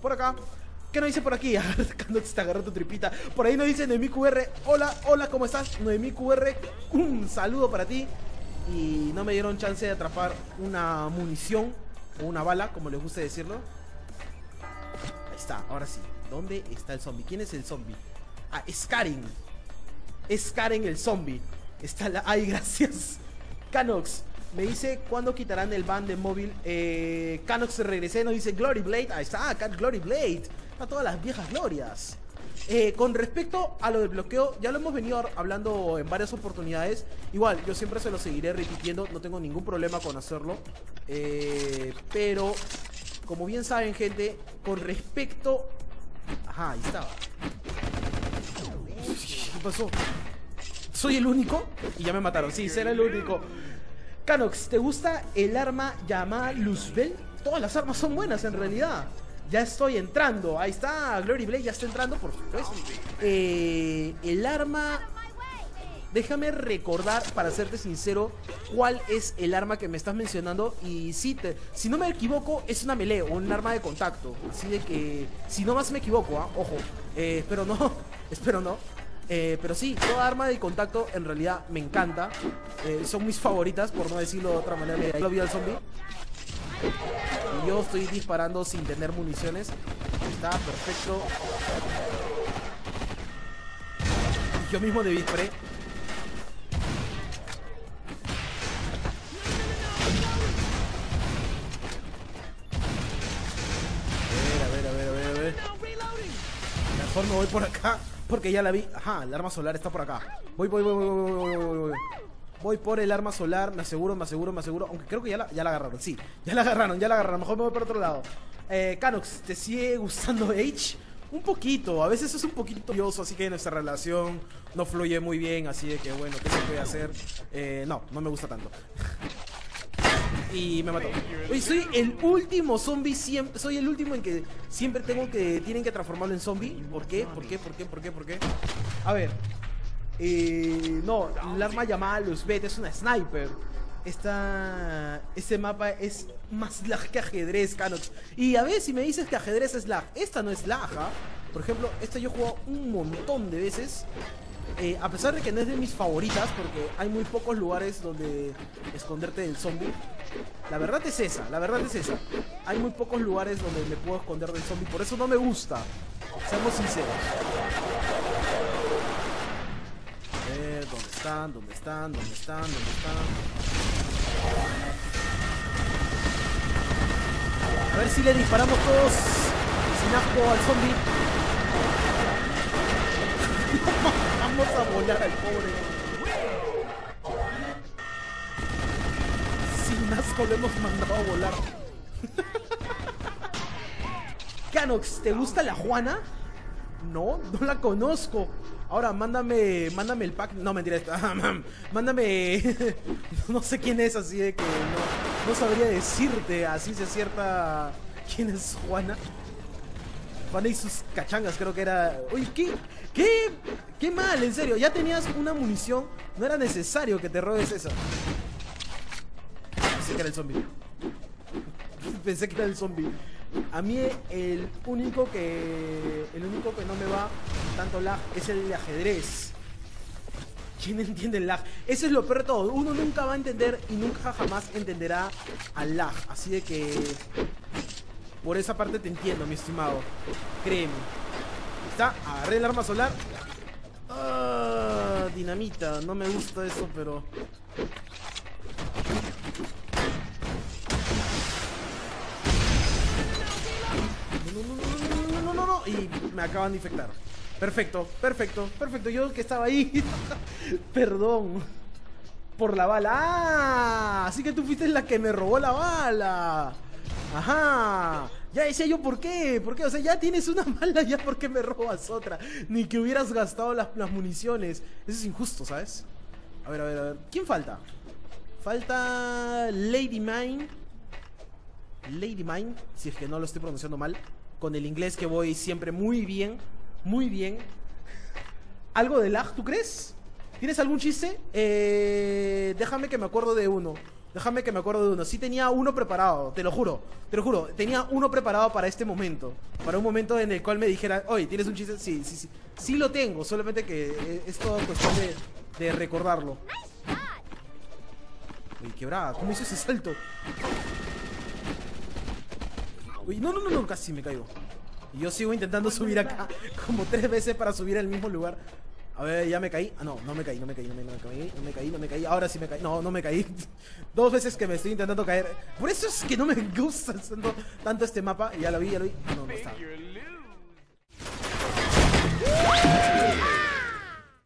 por acá. ¿Qué nos dice por aquí? Cuando te agarró tu tripita. Por ahí nos dice Noemí QR. Hola, hola, ¿cómo estás? Noemí QR, un saludo para ti. Y no me dieron chance de atrapar una munición o una bala, como les gusta decirlo. Ahí está, ahora sí. ¿Dónde está el zombie? ¿Quién es el zombie? Ah, es Karen. Es Karen el zombie. Está la... Ay, gracias. Canox me dice, ¿cuándo quitarán el ban de móvil? Canox se regresé, nos dice Glory Blade. Ahí está, Glory Blade. A todas las viejas glorias. Con respecto a lo del bloqueo, ya lo hemos venido hablando en varias oportunidades. Igual, yo siempre se lo seguiré repitiendo. No tengo ningún problema con hacerlo. Pero, como bien saben, gente, con respecto... Ajá, ahí estaba. ¿Qué pasó? ¿Soy el único? Y ya me mataron. Sí, será el único. Canox, ¿te gusta el arma llamada Luzbel? Todas las armas son buenas en realidad. Ya estoy entrando. Ahí está, Glory Blade ya está entrando, por supuesto. El arma... Déjame recordar, para serte sincero, cuál es el arma que me estás mencionando. Y si no me equivoco, es una melee o un arma de contacto. Así de que, si no más me equivoco, ojo. Espero no, espero no. Pero sí, toda arma de contacto en realidad me encanta. Son mis favoritas, por no decirlo de otra manera. Ahí lo vi al zombie. Y yo estoy disparando sin tener municiones. Está perfecto. Yo mismo le disparé. A ver. Mejor me voy por acá, porque ya la vi. Ajá, el arma solar está por acá. Voy. Voy por el arma solar, me aseguro. Aunque creo que ya la agarraron, sí. Ya la agarraron. Mejor me voy por otro lado. Canox, ¿te sigue gustando H? Un poquito, a veces es un poquito odioso, así que nuestra relación no fluye muy bien. Así de que bueno, ¿qué se puede hacer? No me gusta tanto. Y me mató. Oye, soy el último zombie siempre. Soy el último en que siempre tienen que transformarlo en zombie. ¿Por qué? A ver. No, el arma llamada Luzbel es una sniper. Este mapa es más lag que ajedrez, Canox. Y a ver si me dices que ajedrez es lag. Esta no es lag, ¿eh? Por ejemplo, esta yo he jugado un montón de veces. A pesar de que no es de mis favoritas, porque hay muy pocos lugares donde esconderte del zombie. La verdad es esa. Hay muy pocos lugares donde me puedo esconder del zombie. Por eso no me gusta. Seamos sinceros. A ver, ¿dónde están? A ver si le disparamos todos sin asco al zombie. Vamos a volar al pobre. Sin asco lo hemos mandado a volar. Canox, ¿te gusta la Juana? No la conozco. Ahora mándame el pack. No, mentira. Mándame. No sé quién es, así de que no sabría decirte así se cierta quién es Juana. Juana y sus cachangas, creo que era. Oye, ¿Qué mal? En serio, ya tenías una munición. No era necesario que te robes esa. Pensé que era el zombie. A mí el único que no me va tanto lag es el de ajedrez. ¿Quién entiende el lag? Eso es lo peor de todo. Uno nunca va a entender y nunca jamás entenderá al lag. Así de que por esa parte te entiendo, mi estimado. Créeme. Está, agarré el arma solar. Dinamita, no me gusta eso, pero... No. Y me acaban de infectar. Perfecto. Yo que estaba ahí. Perdón. Por la bala. ¡Ah! Así que tú fuiste la que me robó la bala. Ajá. Ya decía yo, ¿por qué? O sea, ya tienes una bala, ya ¿por qué me robas otra? Ni que hubieras gastado las municiones. Eso es injusto, ¿sabes? A ver. ¿Quién falta? Falta Lady Mine, si es que no lo estoy pronunciando mal. Con el inglés que voy siempre muy bien. ¿Algo de lag, tú crees? ¿Tienes algún chiste? Déjame que me acuerdo de uno. Déjame que me acuerdo de uno. Sí tenía uno preparado, te lo juro. Te lo juro. Tenía uno preparado para este momento. Para un momento en el cual me dijera, oye, ¿tienes un chiste? Sí, sí, sí. Sí lo tengo, solamente que es todo cuestión de recordarlo. Uy, qué brava. ¿Cómo hizo ese salto? Uy, no, no, no, no, casi me caigo. Y yo sigo intentando subir acá como 3 veces para subir al mismo lugar. A ver, ya me caí. Ah, no, no me caí, no me caí, no me caí, no me caí, no me caí. Ahora sí me caí. No, no me caí. 2 veces que me estoy intentando caer. Por eso es que no me gusta tanto este mapa. Ya lo vi, ya lo vi. No, no está.